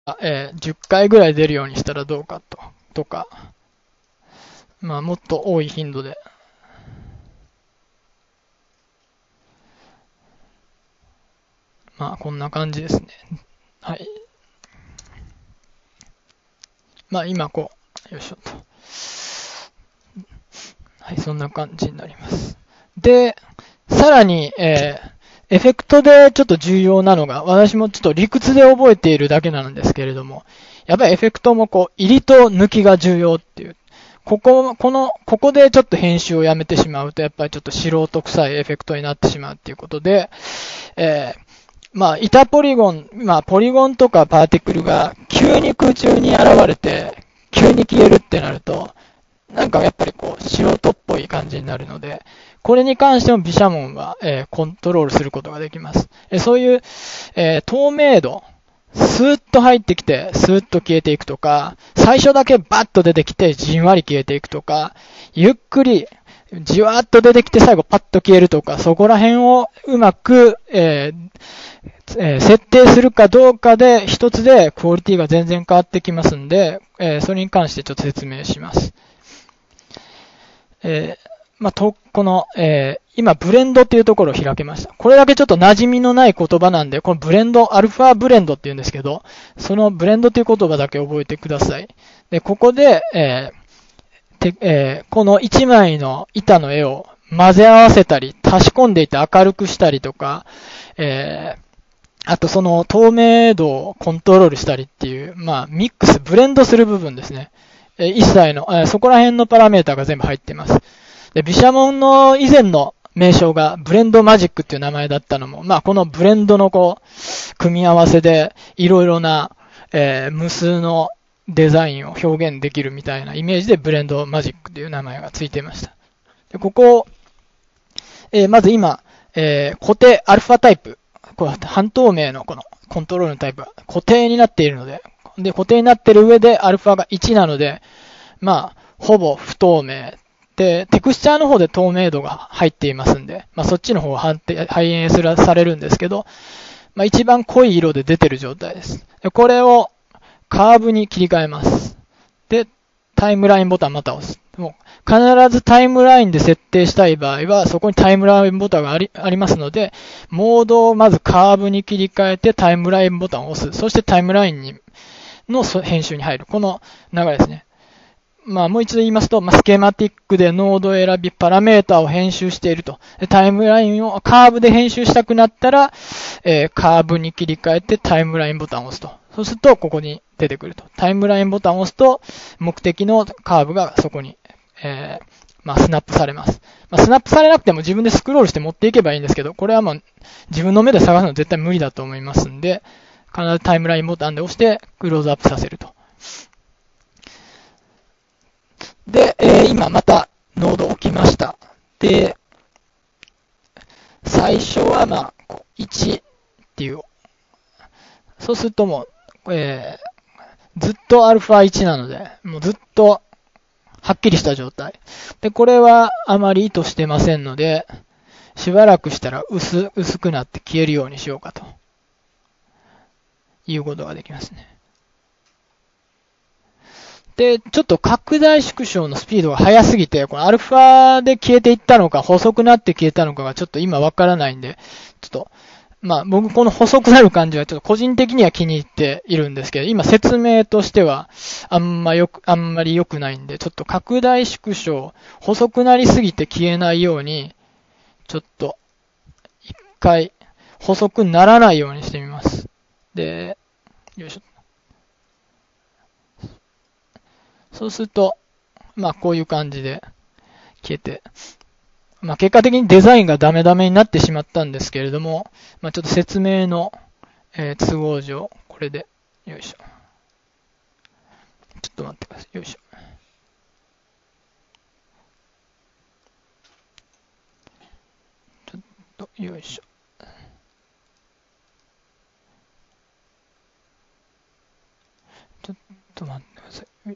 10回ぐらい出るようにしたらどうかとか、まあ、もっと多い頻度で、まあ、こんな感じですね。はい。まあ、今よいしょと。はい、そんな感じになります。で、さらに、エフェクトでちょっと重要なのが、私もちょっと理屈で覚えているだけなんですけれども、やっぱりエフェクトも入りと抜きが重要っていう。ここでちょっと編集をやめてしまうと、やっぱりちょっと素人臭いエフェクトになってしまうっていうことで、えーまあ、板ポリゴン、まあ、ポリゴンとかパーティクルが急に空中に現れて、急に消えるってなると、なんかやっぱり素人っぽい感じになるので、これに関しても毘沙門は、コントロールすることができます。そういう、透明度、スーッと入ってきて、スーッと消えていくとか、最初だけバッと出てきて、じんわり消えていくとか、ゆっくり、じわーっと出てきて最後パッと消えるとか、そこら辺をうまく、設定するかどうかで、一つでクオリティが全然変わってきますんで、それに関してちょっと説明します。まあ、今、ブレンドっていうところを開けました。これだけちょっと馴染みのない言葉なんで、このブレンド、アルファブレンドって言うんですけど、そのブレンドっていう言葉だけ覚えてください。で、ここで、この1枚の板の絵を混ぜ合わせたり、足し込んでいって明るくしたりとか、あとその透明度をコントロールしたりっていう、まあ、ミックス、ブレンドする部分ですね。一切の、そこら辺のパラメータが全部入っています。で、毘沙門の以前の名称がブレンドマジックっていう名前だったのも、まあ、このブレンドの組み合わせで、いろいろな、無数のデザインを表現できるみたいなイメージでブレンドマジックという名前がついていました。で、ここ、まず今、固定アルファタイプ。半透明のこのコントロールのタイプは固定になっているので、で、固定になっている上でアルファが1なので、まあ、ほぼ不透明。で、テクスチャーの方で透明度が入っていますんで、まあそっちの方は反映されるんですけど、まあ一番濃い色で出てる状態です。で、これをカーブに切り替えます。で、タイムラインボタンまた押す。もう必ずタイムラインで設定したい場合は、そこにタイムラインボタンがありますので、モードをまずカーブに切り替えてタイムラインボタンを押す。そしてタイムラインの編集に入る。この流れですね。まあ、もう一度言いますと、スケマティックでノードを選び、パラメータを編集していると。タイムラインをカーブで編集したくなったら、カーブに切り替えてタイムラインボタンを押すと。そうすると、ここに出てくると。タイムラインボタンを押すと、目的のカーブがそこに、スナップされます。スナップされなくても自分でスクロールして持っていけばいいんですけど、これは自分の目で探すのは絶対無理だと思いますんで、必ずタイムラインボタンで押して、クローズアップさせると。で、今またノード置きました。で、最初は1っていう。そうするともう、ずっとアルファ1なので、もうずっとはっきりした状態。で、これはあまり意図してませんので、しばらくしたら薄くなって消えるようにしようかということができますね。で、ちょっと拡大縮小のスピードが速すぎて、このアルファで消えていったのか、細くなって消えたのかがちょっと今わからないんで、ちょっと、僕この細くなる感じはちょっと個人的には気に入っているんですけど、今説明としてはあんまり良くないんで、ちょっと拡大縮小、細くなりすぎて消えないように、ちょっと一回細くならないようにしてみます。で、よいしょ。そうすると、こういう感じで消えて、結果的にデザインがダメダメになってしまったんですけれども、ちょっと説明の、都合上、これで、よいしょ。ちょっと待ってください。よいしょ。ちょっと、よいしょ。ちょっと待ってください。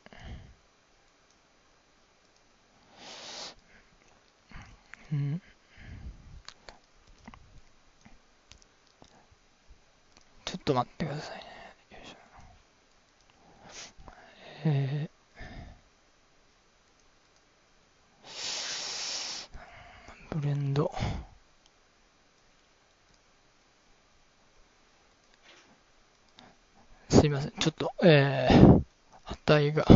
うん。ちょっと待ってくださいね。よいしょ。 えブレンド。すいません。ちょっと、値が。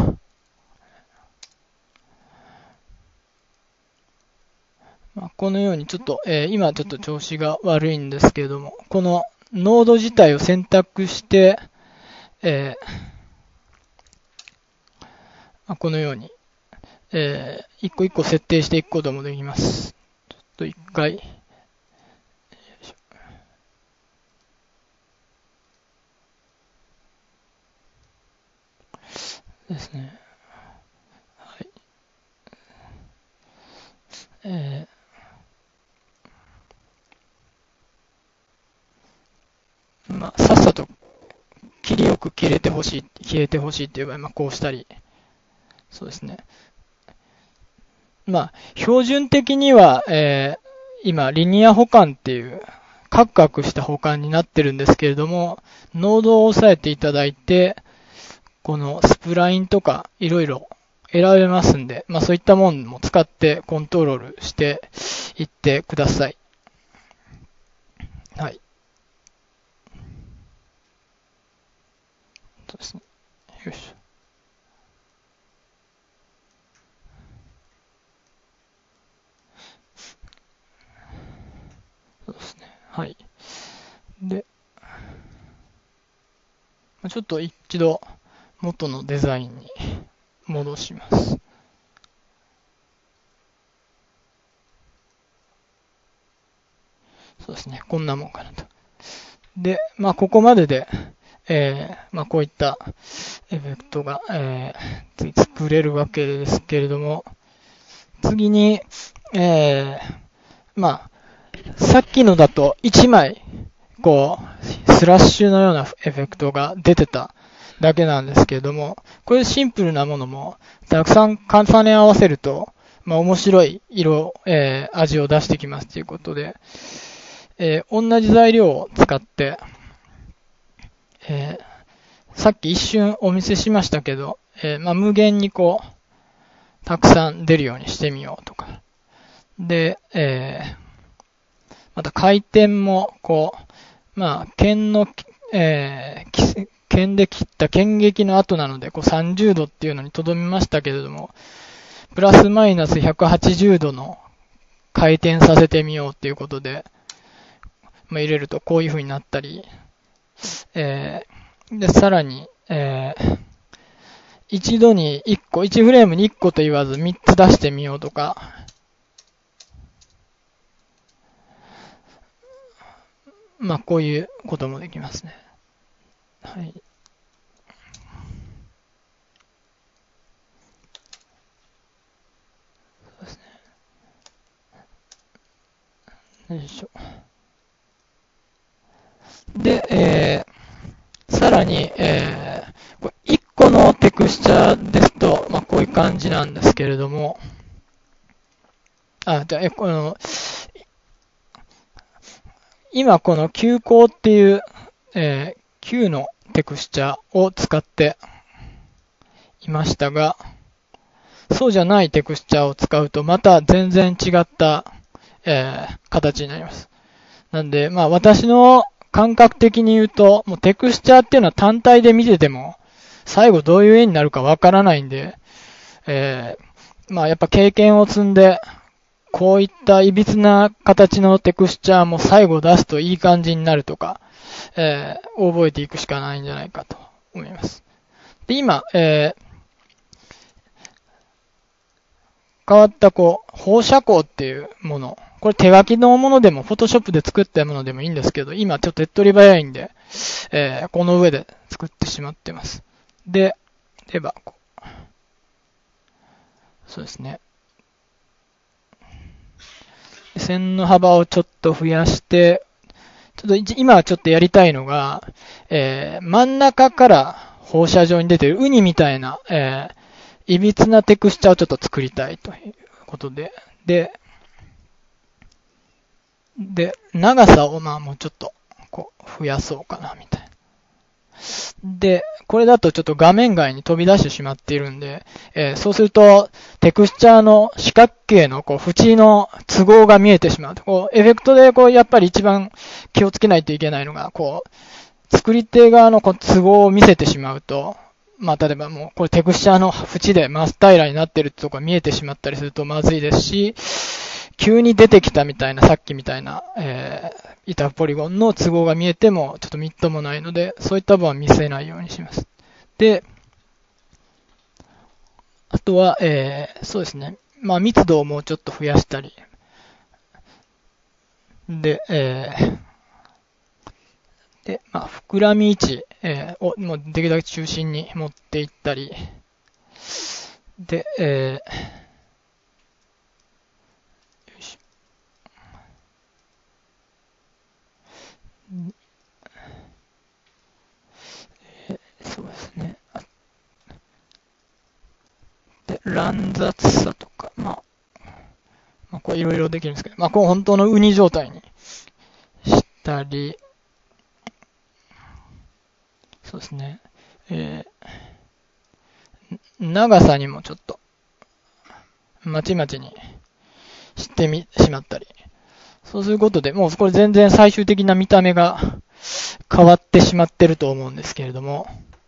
このようにちょっと、今ちょっと調子が悪いんですけれども、このノード自体を選択して、このように、一個一個設定していくこともできます。ちょっと一回、ですね。はい。さっさと切りよく消えてほしいっていう場合、こうしたり、そうですね。標準的には、今、リニア保管っていう、カクカクした保管になってるんですけれども、ノードを押さえていただいて、このスプラインとかいろいろ選べますんで、そういったものも使ってコントロールしていってください。はい。そうですね。よいしょ。そうですね。はい。で、ちょっと一度元のデザインに戻します。そうですね。こんなもんかなと。で、ここまでで、こういったエフェクトが、作れるわけですけれども、次に、さっきのだと1枚、スラッシュのようなエフェクトが出てただけなんですけれども、こういうシンプルなものもたくさん重ね合わせると、面白い色、味を出してきますということで、同じ材料を使って、さっき一瞬お見せしましたけど、無限にたくさん出るようにしてみようとか。で、また回転も、剣の、剣で切った剣撃の後なので、30度っていうのにとどめましたけれども、プラスマイナス180度の回転させてみようっていうことで、入れるとこういう風になったり、で、さらに、一度に1個、1フレームに1個と言わず3つ出してみようとか、こういうこともできますね。はい。そうですね。よいしょ。で、さらに、1個のテクスチャーですと、こういう感じなんですけれども、今このQ光っていう、Q のテクスチャーを使っていましたが、そうじゃないテクスチャーを使うとまた全然違った、形になります。なんで、私の感覚的に言うと、もうテクスチャーっていうのは単体で見てても、最後どういう絵になるかわからないんで、やっぱ経験を積んで、こういった歪な形のテクスチャーも最後出すといい感じになるとか、覚えていくしかないんじゃないかと思います。で、今、変わった放射光っていうもの。これ手書きのものでも、フォトショップで作ったものでもいいんですけど、今ちょっと手っ取り早いんで、この上で作ってしまってます。で、例えば、そうですね。線の幅をちょっと増やして、今はちょっとやりたいのが、真ん中から放射状に出てるウニみたいな、いびつなテクスチャーをちょっと作りたいということで、で、長さをもうちょっと増やそうかなみたいな。 で、これだとちょっと画面外に飛び出してしまっているんで、そうすると、テクスチャーの四角形のこう縁の都合が見えてしまう。こうエフェクトでこうやっぱり一番気をつけないといけないのが、こう、作り手側のこう都合を見せてしまうと、まあ、例えばもう、これテクスチャーの縁で真っ平らになってるってとこが見えてしまったりするとまずいですし、急に出てきたみたいな、さっきみたいな、板ポリゴンの都合が見えてもちょっとみっともないので、そういった分は見せないようにします。で、あとは、そうですね。まあ、密度をもうちょっと増やしたり。で、まあ、膨らみ位置、をもうできるだけ中心に持っていったり。で、よいしょ。そうですね。で、乱雑さとか、まあ、こういろいろできるんですけど、まあ、こう本当のウニ状態にしたり、そうですね。長さにもちょっと、まちまちにしてしまったり。そうすることで、もうこれ全然最終的な見た目が変わってしまってると思うんですけれども。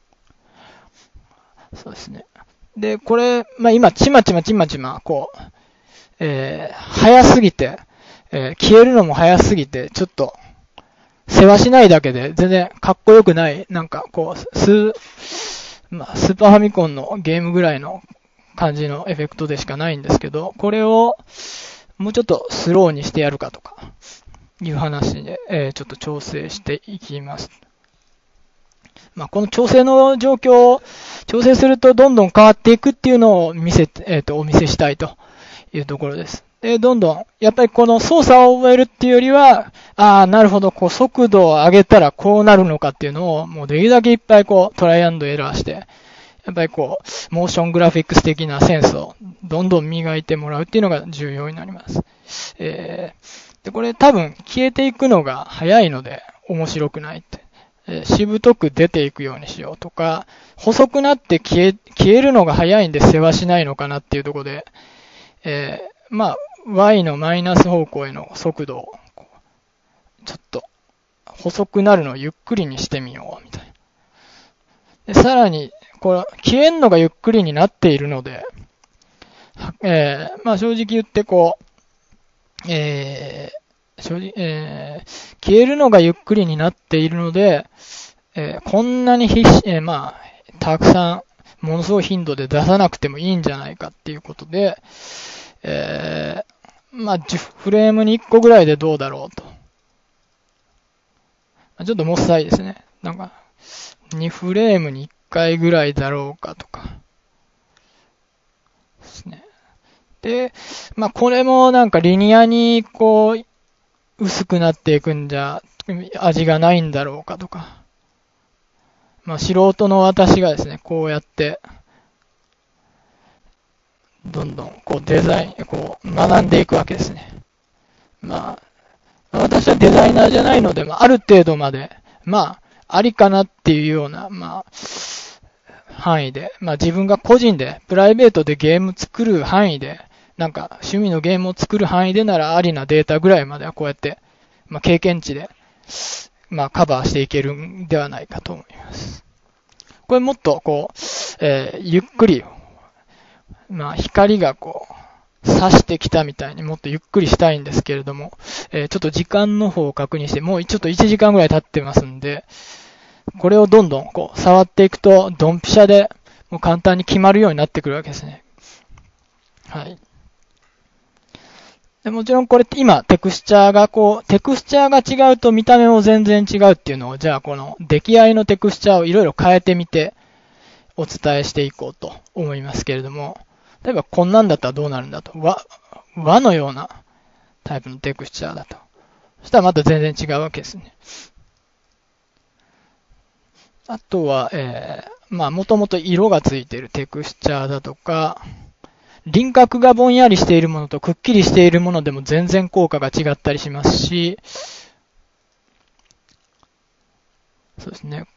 そうですね。で、これ、まあ今、ちまちま、こう、早すぎて、消えるのも早すぎて、ちょっと、世話しないだけで全然かっこよくない、なんかこう、スーパーファミコンのゲームぐらいの感じのエフェクトでしかないんですけど、これをもうちょっとスローにしてやるかとか、いう話で、ちょっと調整していきます。まあ、この調整の状況を調整するとどんどん変わっていくっていうのをお見せしたいというところです。で、どんどん、やっぱりこの操作を覚えるっていうよりは、なるほど、こう速度を上げたらこうなるのかっていうのを、もうできるだけいっぱいこうトライアンドエラーして、やっぱりこう、モーショングラフィックス的なセンスをどんどん磨いてもらうっていうのが重要になります。で、これ多分消えていくのが早いので面白くないって。しぶとく出ていくようにしようとか、細くなって消えるのが早いんで世話しないのかなっていうところで、まあ、y のマイナス方向への速度を、ちょっと、細くなるのをゆっくりにしてみよう、みたいな。でさらに、これ、消えんのがゆっくりになっているので、まあ正直言ってこう、消えるのがゆっくりになっているので、こんなにまあ、たくさん、ものすごい頻度で出さなくてもいいんじゃないかっていうことで、まあ、10フレームに1個ぐらいでどうだろうと。ちょっともっさいですね。なんか、2フレームに1回ぐらいだろうかとか。ですね。で、まあ、これもなんかリニアにこう、薄くなっていくんじゃ、味がないんだろうかとか。まあ、素人の私がですね、こうやって、どんどんこうデザイン、こう学んでいくわけですね。まあ、私はデザイナーじゃないので、ある程度まで、まあ、ありかなっていうような、まあ、範囲で、まあ自分が個人で、プライベートでゲーム作る範囲で、なんか趣味のゲームを作る範囲でならありなデータぐらいまではこうやって、まあ経験値で、まあカバーしていけるんではないかと思います。これもっとこう、ゆっくり、まあ光がこう、差してきたみたいにもっとゆっくりしたいんですけれども、ちょっと時間の方を確認して、もうちょっと1時間ぐらい経ってますんで、これをどんどんこう触っていくと、ドンピシャでもう簡単に決まるようになってくるわけですね。はい。でもちろんこれって今テクスチャーが違うと見た目も全然違うっていうのを、じゃあこの出来合いのテクスチャーをいろいろ変えてみてお伝えしていこうと思いますけれども、例えばこんなんだったらどうなるんだと。和のようなタイプのテクスチャーだと。そしたらまた全然違うわけですね。あとは、まあ、もともと色がついているテクスチャーだとか、輪郭がぼんやりしているものとくっきりしているものでも全然効果が違ったりしますし、そうですね。